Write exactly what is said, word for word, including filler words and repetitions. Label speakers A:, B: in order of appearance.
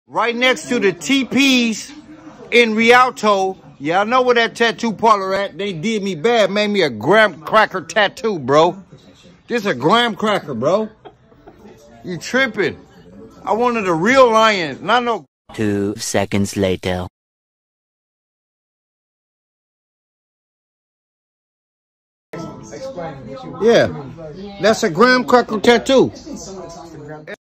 A: Right next to the T Ps in Rialto. Yeah, I know where that tattoo parlor at. They did me bad, made me a graham cracker tattoo, bro. This a graham cracker, bro. You tripping. I wanted a real lion, not no...
B: Two seconds later.
A: Yeah, that's a graham cracker tattoo.